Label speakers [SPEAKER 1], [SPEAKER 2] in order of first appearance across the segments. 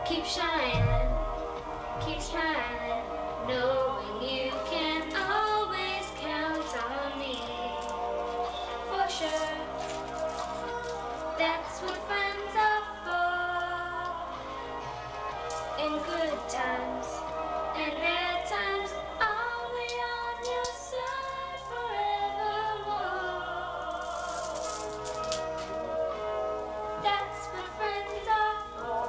[SPEAKER 1] Keep shining, keep smiling, knowing you can always count on me. For sure, that's what friends are for. In good times and bad times, I'll be on your side forevermore. That's what friends are for.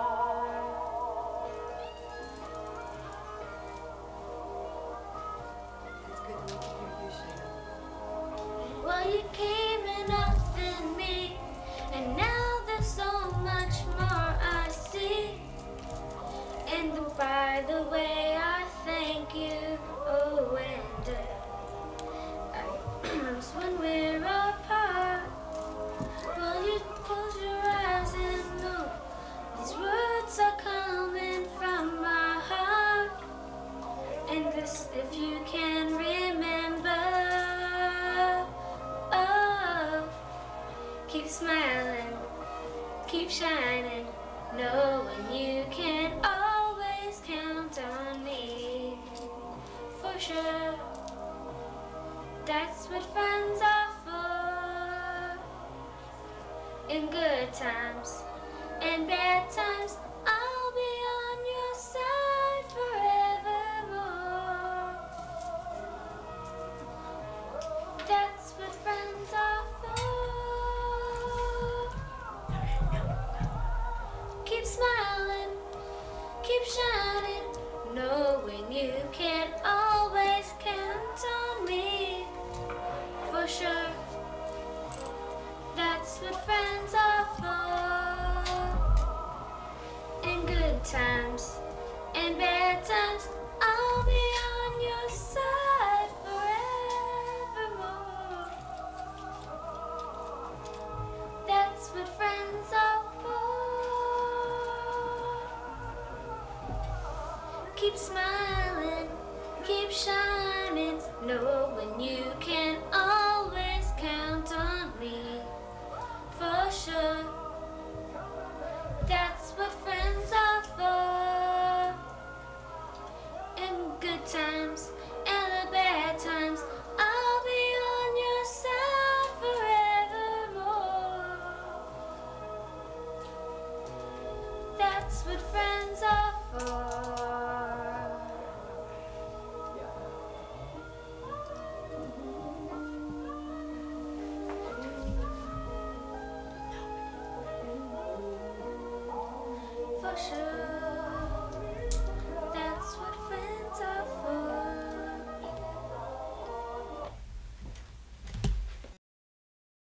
[SPEAKER 1] Well, you came enough in me, and now there's so much more I see. And by the way, I thank you. Oh, and when we're apart, well, you close your eyes and know these words are coming from my heart. And this, if you can remember. Oh, keep smiling, keep shining, knowing you can always count on me. For sure, that's what friends are for. In good times and bad times, I'll be on your side forevermore. That's what friends are for. Keep smiling, keep shining, knowing you can always count on me. For sure, that's what friends are for. In good times and bad times, I'll be on your side forevermore. That's what friends are for. Keep smiling, keep shining, knowing you can always count on me. For sure, that's what friends are for. In good times and the bad times, I'll be on your side forevermore. That's what friends are for. For sure.